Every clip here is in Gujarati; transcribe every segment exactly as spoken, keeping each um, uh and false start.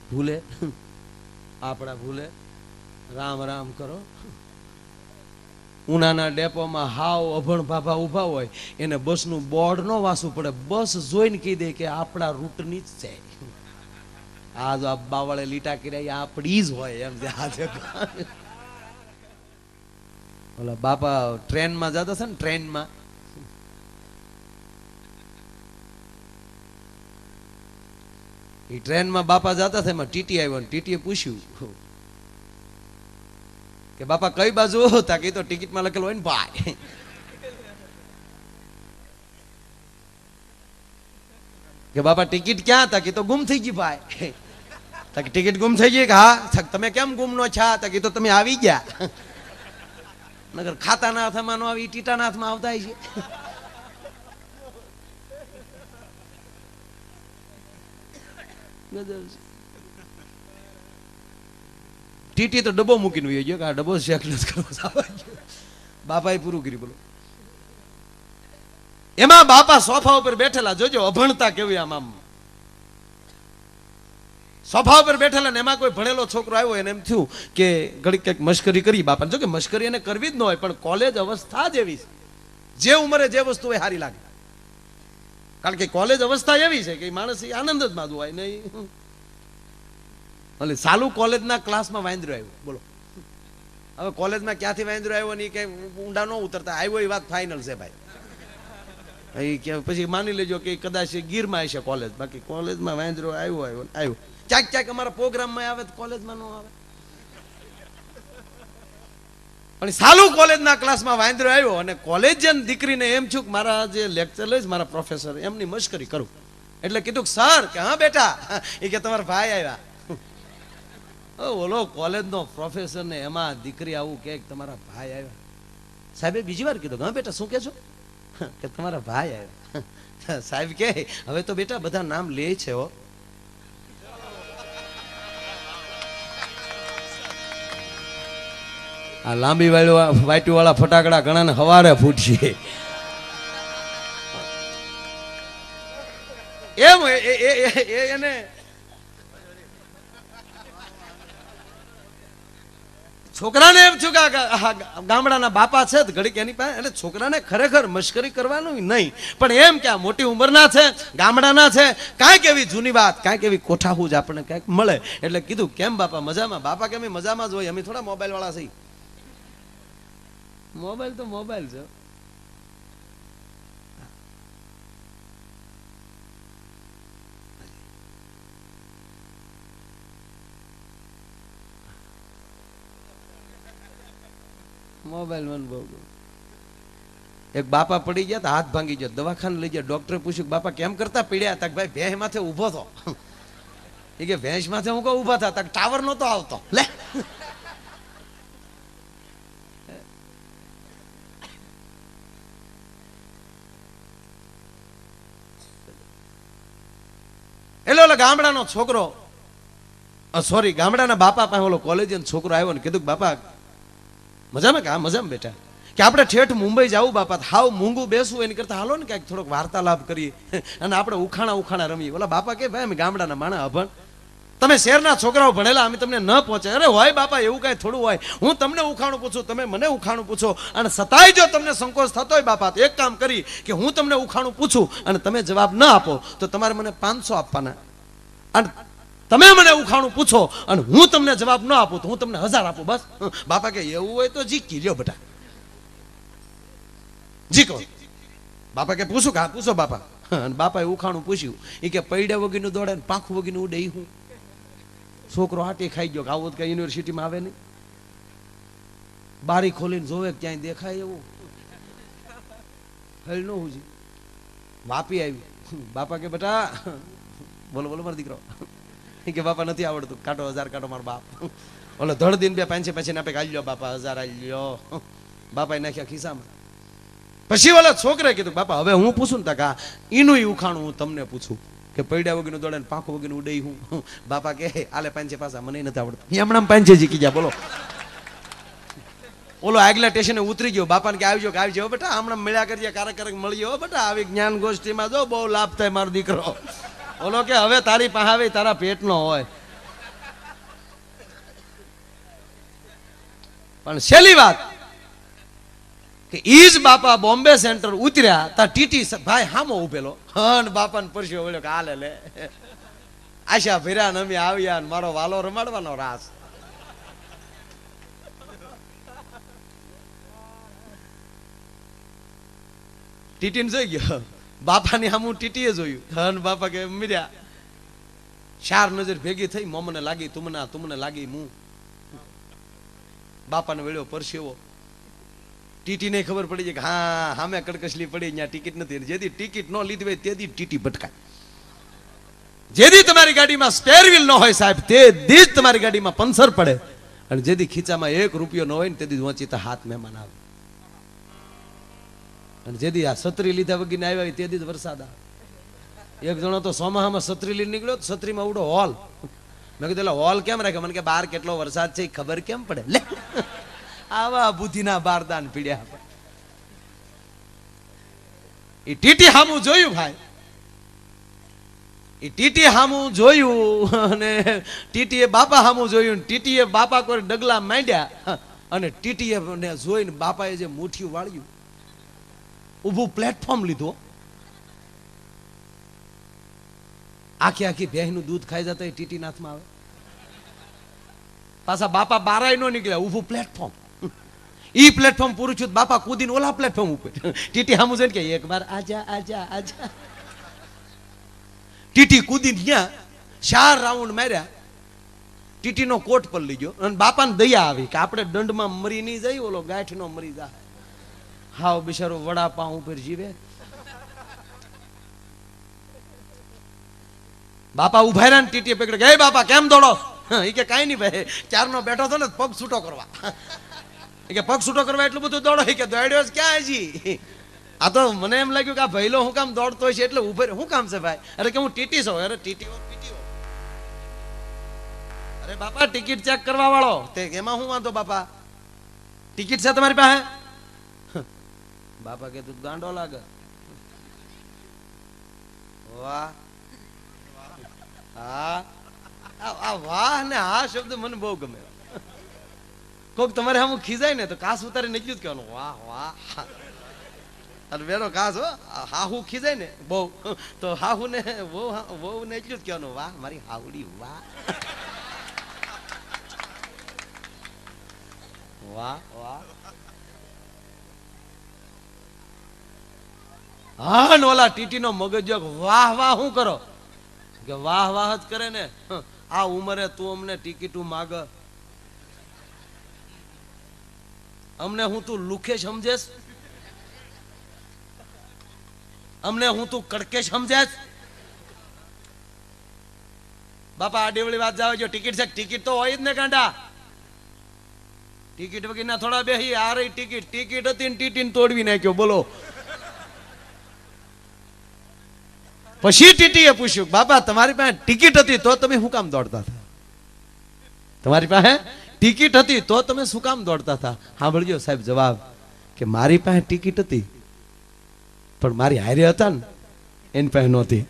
ભૂલે આપણા ભૂલે રામ રામ કરો. ઉનાના ડેપોમાં હાવ અભણ ભાભા ઊભા હોય એને બસનું બોર્ડ ન વાસવું પડે, બસ જોઈને કહી દે કે આપણા રૂટની જ છે. આ જો આ બાવળે લીટા કર્યા આપણી જ હોય એમ. ઓલા બાપા ટ્રેનમાં જતા છે ને, ટ્રેનમાં એ ટ્રેનમાં બાપા જતા હતા, એમાં ટીટી આવ્યો ને ટીટીએ પૂછ્યું કે બાપા કઈ બાજુ? તાકી તો ટિકિટમાં લખેલું હોય ને ભાઈ. કે બાપા ટિકિટ ક્યાં? તાકી તો ગુમ થઈ ગઈ ભાઈ. તાકી ટિકિટ ગુમ થઈ ગઈ? કે હા. તમે કેમ ગુમ નો છા? તાકી તો તમે આવી ગયા. નગર ખાતાના હાથમાં નો આવી, ટીટાના હાથમાં આવતા છે. ટીટી તો ડબ્બો મૂકીને વયો ગયો કે આ ડબ્બો શેક ન કરવો. બાપાએ પૂરું કર્યું. બોલો એમાં બાપા સોફા ઉપર બેઠેલા, જોજો અભણતા કેવી. આમ આમ સોફા ઉપર બેઠેલા ને એમાં કોઈ ભણેલો છોકરો આવ્યો એને એમ થયું કે ઘડીક કંઈક મશ્કરી કરી બાપાને. જો કે મશ્કરી એને કરવી જ ન હોય, પણ કોલેજ અવસ્થા જ એવી છે, જે ઉંમરે જે વસ્તુ હોય સારી લાગે. કારણ કે કોલેજ અવસ્થા એવી છે કે માણસ આનંદ જ માદું હોય નહીં. એટલે સાલું કોલેજના ક્લાસમાં વાંદરો આવ્યો. બોલો હવે કોલેજમાં ક્યાંથી વાંદરો આવ્યો ને કે ઊંડા ન ઉતરતા આવ્યો એ વાત ફાઇનલ છે ભાઈ. કે પછી માની લેજો કે કદાચ ગીરમાં હશે કોલેજ, બાકી કોલેજમાં વાંદરો આવ્યો આવ્યો આવ્યો ક્યાંક ક્યાંક અમારા પ્રોગ્રામમાં આવે તો કોલેજમાં ન આવે. પણ સાલું કોલેજના ક્લાસમાં વાંદરો આવ્યો અને કોલેજિયન દીકરીને એમ છું કે મારા જે લેક્ચર લઈશ મારા પ્રોફેસર એમની મશ્કરી કરું. એટલે કીધું સર કે હા બેટા, એ કે તમારા ભાઈ આવ્યા. ઓલો કોલેજનો પ્રોફેસર ને એમાં દીકરી આવું કે તમારા ભાઈ આવ્યા. સાહેબે બીજી વાર કીધું હા બેટા શું કે છો? કે તમારા ભાઈ આવ્યા. સાહેબ કે હવે તો બેટા બધા નામ લે છે હો. આ લાંબી વાટી વાળા ફટાકડા ઘણા ને હવારે ફૂટશે એમ. એને છોકરાને એમ છું કે ગામડાના બાપા છે ઘડીક એની પાસે, એટલે છોકરાને ખરેખર મશ્કરી કરવાનું નહીં, પણ એમ કે આ મોટી ઉંમરના છે, ગામડાના છે, કાંઈક એવી જૂની વાત, કાંઈક એવી કોઠાહૂજ આપણને કાંઈક મળે. એટલે કીધું કેમ બાપા મજામાં? બાપા કે અમે મજામાં જ હોય, અમે થોડા મોબાઈલ વાળા છીએ. મોબાઈલ તો મોબાઈલ છે. મોબાઈલ મન બહુ. એક બાપા પડી ગયા તો હાથ ભાંગી ગયો, દવાખાને લઈ ગયા. ડોક્ટરે પૂછ્યું બાપા કેમ કરતા પીડ્યા? તક ભાઈ ભેંસ માથે ઉભો થો. એ કે ભેંસ માથે હું કહું ઉભા થા? તક ટાવર નતો આવતો. લે એટલે ઓલો ગામડાનો છોકરો, સોરી ગામડાના બાપા પાસે ઓલો કોલેજિયન છોકરો આવ્યો ને કીધું બાપા મજામાં? કે હા મજામાં બેટા. કે આપણે ઠેઠ મુંબઈ જવું બાપા, હાવ મૂંગું બેસવું એની કરતા હાલો ને ક્યાંક થોડોક વાર્તાલાપ કરીએ અને આપણે ઉખાણા ઉખાણા રમીએ. ઓલા બાપા કે ભાઈ અમે ગામડાના માણા અભણ, તમે શહેરના છોકરાઓ ભણેલા, અમે તમને ન પહોંચે. અરે હોય બાપા એવું કાંઈ થોડું હોય. હું તમને ઉખાણું પૂછું, તમે મને ઉખાણું પૂછો, અને સતાય જો તમને સંકોચ થતો હોય બાપા તો એક કામ કરી કે હું તમને ઉખાણું પૂછું અને તમે જવાબ ન આપો તો તમારે મને પાંચસો આપવાના, અને તમે મને ઉખાણું પૂછો અને હું તમને જવાબ ન આપું તો હું તમને હજાર આપું. બસ. બાપા કે એવું હોય તો જીકી લ્યો બેટા, જીકો. બાપા કે પૂછું? કે હા પૂછો બાપા. અને બાપાએ ઉખાણું પૂછ્યું. એ કે પૈડા વગીનું દોડે ને પાંખું વગીનું ઉડે. હું છોકરો હાટી ખાઈ ગયો કે આવું કઈ યુનિવર્સિટીમાં આવે નહીં. બારી ખોલીને જોવે ક્યાંય દેખાય એવું હલ ન હું વાપી આવી. બાપા કે બેટા બોલો બોલો મારો દીકરો. કે બાપા નથી આવડતું. કાઢો હજાર કાઢો મારો બાપ. ઓલો ધડ દિન બે પાંચે પછી આપે આલી લ્યો બાપા હજાર આલી લ્યો. બાપા નાખ્યા ખિસ્સામાં. પછી ઓલા છોકરે કીધું બાપા હવે હું પૂછું ને તા એનું ઉખાણું હું તમને પૂછું કે પૈડા વગીનું દોડે ને પાંખો વગીનું ઉડે. હું બાપા કે આલે પાંચે પાછા મને નથી આવડતું. હમણાં પાંચે જીકી ગયા. બોલો ઓલો આગલા સ્ટેશને ઉતરી ગયો. બાપાને કે આવજો કે આવજો બેટા, હમણાં મળ્યા કરીએ, ક્યારેક ક્યારેક મળીએ બેટા, આવી જ્ઞાન ગોષ્ઠીમાં જો બહુ લાભ થાય મારો દીકરો. ઓલો કે હવે તારી પાસે આવે તારા પેટનો હોય. પણ છેલ્લી વાત કે ઈજ બાપા બોમ્બે સેન્ટર ઉતર્યા તા ટીટી ભાઈ હામો ઉભેલો હન બાપાને પરસ્યો વળ્યો કે હાલે લે આશા ભર્યા ને અમે આવ્યા મારો વાલો રમાડવાનો રાસ. ટીટીને જોઈ ગયો બાપાની સામું ટીટીએ જોયું હન બાપા કે મીર્યા ચાર નજર ભેગી થઈ મોમને લાગી તુમના તુમને લાગી મું બાપાને વેળ્યો પરસેવો. ટીટી ને ખબર પડી છે કે હા હામે કડકસલી પડી ત્યાં ટિકિટ નથી. જેથી ટિકિટ ન લીધી હોય તેથી ટીટી ભટકાય. જેથી તમારી ગાડીમાં સ્પેર વ્હીલ ન હોય સાહેબ તે દી જ તમારી ગાડીમાં પંચર પડે. અને જેથી ખીચામાં એક રૂપિયો ન હોય ને તેથી વંચિતા હાથ મહેમાન આવે. અને જેથી આ છત્રી લીધા વગીને આવ્યા હોય તેથી જ વરસાદ આવે. એક જણો તો સોમાહામાં છત્રી લઈને નીકળ્યો છત્રીમાં ઉડો હોલ. મેં કીધું હોલ કેમ રાખે? મને કે બહાર કેટલો વરસાદ છે ખબર કેમ પડે? લે આવા બુદ્ધિના બારદાન પીડ્યા. એ ટીટી હામું જોયું ભાઈ, એ ટીટી હામું જોયું અને ટીટીએ બાપા હામું જોયું. ટીટીએ બાપા કોઈ ડગલા માંડ્યા અને ટીટીએ જોઈને બાપાએ જે મુઠ્ઠી વાળ્યું ઊભું પ્લેટફોર્મ લીધો. આખી આખી ભેંસનું દૂધ ખાઈ જતા એ ટીટી નાથમાં આવે. પાછા બાપા બારાય નો નીકળ્યા ઊભું પ્લેટફોર્મ. ઈ પ્લેટફોર્મ પૂરું થયું બાપા કૂદીને ઓલા પ્લેટફોર્મ ઉપર. ટીટી સામું જોઈને કે એક વાર આજા આજા આજા. ટીટી કૂદીને ત્યાં ચાર રાઉન્ડ માર્યા. ટીટીનો કોટ પર લઈ ગયો અને બાપાને દયા આવી કે આપણે દંડમાં મરી નહીં જાય ઓલો ગાંઠનો મરી જાય. હાવ બિચારો વડાપાઉં ઉપર જીવે. બાપા ઉભા રહ્યા ને ટીટીએ પકડે કે બાપા કેમ દોડો? એ કે કાંઈ નહીં ભાઈ ચારનો બેઠો હતો ને પગ છૂટો કરવા. એ કે પગ છૂટો કરવા એટલું બધું દોડો? એ કે દોડ્યો જ ક્યાં હજી? આ તો મને એમ લાગ્યું કે આ ભઈલો હું કામ દોડતો હોય છે એટલે ઉભો શું કામ છે ભાઈ? અરે કે હું ટીટી છું. અરે ટીટી પીટીઓ. અરે બાપા ટિકિટ ચેક કરવા વાળો તે એમાં હું વાંધો બાપા? ટિકિટ છે તમારી પાસે? બાપા કે તું ગાંડો લાગે. વાહ હા આ વાહ ને આ શબ્દ મને બહુ ગમે. કોક તમારે આમ ખીજાય ને તો કાસ ઉતારી નીકળ્યું જ કહેવાનું વાહ વાહ. અને બેનો કાસ હો હાહુ ખીજાય ને બહુ તો હાહુ ને બહુ બહુ ને એટલું જ કહેવાનું વાહ મારી હાવડી વાહ વાહ વાહ. હા ને ઓલા ટીટી નો મગજ વાહ વાહ શું કરો કે વાહ વાહ જ કરે ને. આ ઉંમરે તું અમને ટિકિટું માગ, અમને હું તું લુખે સમજેશ, અમને હું તું કડકે સમજેશ? બાપા આ ડેવળી વાત જાવ જો ટિકિટ છે ટિકિટ તો હોય જ ને ગાંડા. ટિકિટ વગર ના થોડા બેહી આ રહી ટિકિટ. ટિકિટ હતી ને ટીટીને તોડવી નાખ્યો બોલો. પછી ટીટીએ પૂછ્યું બાપા તમારી પાસે ટિકિટ હતી તો તમે શું કામ દોડતા હતા? તમારી પાસે ટિકિટ હતી તો તમે શું કામ દોડતા હતા? સાંભળજો સાહેબ જવાબ કે મારી પાસે ટિકિટ હતી પણ મારી હારે હતા ને એની પાસે નહોતી.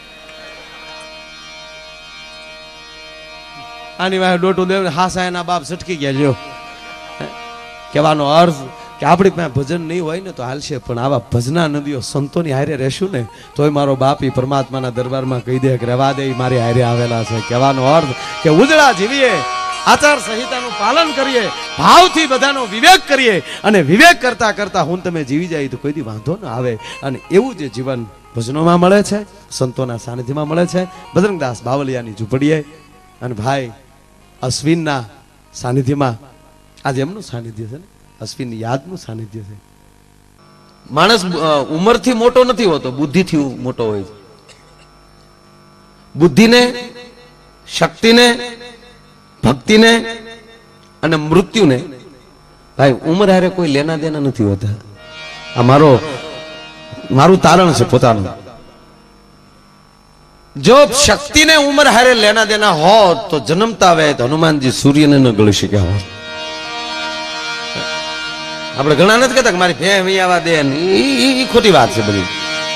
આની વાહે ડોટું દેવ હા સાહેબના બાપ સટકી ગયા. લ્યો કહેવાનો અર્થ કે આપણી પાસે ભજન નહીં હોય ને તો હાલશે પણ આવા ભજના નદીઓ સંતોની હારે રહેશું ને તોય મારો બાપ ઈ પરમાત્માના દરબારમાં કહી દે કે રહેવા દે મારી હારે આવેલા છે. કહેવાનો અર્થ કે ઉજળા જીવીએ, આચાર સંહિતાનું પાલન કરીએ, ભાવથી બધાનો વિવેક કરીએ અને વિવેક કરતા કરતા હું તમે જીવી જાય તો કોઈ દી વાંધો ન આવે. અને એવું જે જીવન ભજનોમાં મળે છે, સંતોના સાનિધ્યમાં મળે છે. બજરંગદાસ બાવલિયાની ઝૂંપડીએ અને ભાઈ અશ્વિનના સાનિધ્યમાં આજે એમનું સાનિધ્ય છે ને અશ્વિન યાદનું સાનિધ્ય છે. માણસ ઉંમરથી મોટો નથી હોતો, બુદ્ધિથી મોટો હોય છે. બુદ્ધિને, શક્તિને, ભક્તિને અને મૃત્યુને ભાઈ ઉંમર હારે કોઈ લેના દેના નથી હોતા. આ મારો મારું તારણ છે પોતાનું. જો શક્તિને ઉંમર હારે લેના દેના હોત તો જન્મતા આવે તો હનુમાનજી સૂર્યને ન ગળી શક્યા હોત. આપણે ઘણા નથી કહેતા કે મારી ભે આવા દે, એ ખોટી વાત છે બધી.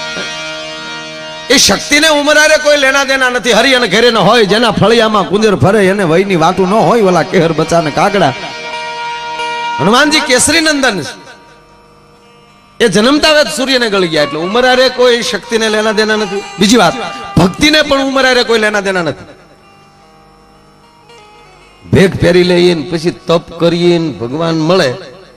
એ શક્તિને ઉંમર હારે કોઈ લેના દેના નથી. હરી અને ઘેરે ન હોય, જેના ફળિયામાં કુંદર ફરે એને વયની વાતું ન હોય, ઓલા કેહર બચાને કાગડા હનુમાનજી કેસરી નંદન એ જન્મતા વેત સૂર્યને ગળી ગયા એટલે ઉંમર આરે કોઈ શક્તિને લેના દેના નથી. બીજી વાત, ભક્તિને પણ ઉંમર આરે કોઈ લેના દેના નથી. ભેગ પહેરી લઈએ પછી તપ કરીએ ભગવાન મળે.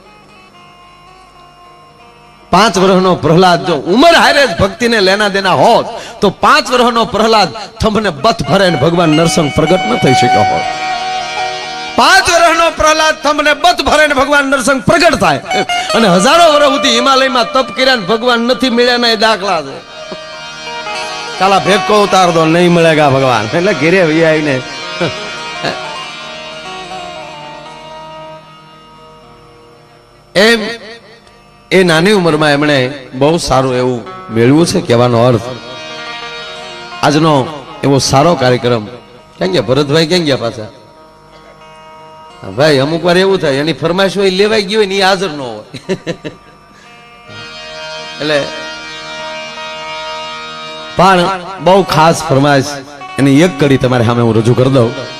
પાંચ વર્ષનો પ્રહલાદ જો ઉંમર હારે જ ભક્તિને લેના દેના હોત તો પાંચ વર્ષનો પ્રહલાદ થંભને બથ ભરે ને ભગવાન નરસિંહ પ્રગટ ન થઈ શક્યો હોત. પાંચ વર્ષનો પ્રહલાદ થંભને બથ ભરે ને ભગવાન નરસિંહ પ્રગટ થાય અને હજારો વર્ષ સુધી હિમાલયમાં તપ કર્યા ને ભગવાન નથી મળ્યા ના દાખલા છે. કાલા ભેગ કો ઉતાર દો નહીં મળેગા ભગવાન એટલે ઘેરે આવીને એમ એ નાની ઉંમરમાં એમણે બહુ સારું એવું મેળવ્યું છે. કહેવાનો અર્થ આજનો એવો સારો કાર્યક્રમ. ક્યાં ગયા ભરતભાઈ? ક્યાં ગયા પાછા? ભાઈ અમુક વાર એવું થાય એની ફરમાઈશ હોય લેવાઈ ગઈ હોય ને એ હાજર ન હોય એટલે પણ બહુ ખાસ ફરમાઈશ એની એક કડી તમારે સામે હું રજૂ કરી દઉં.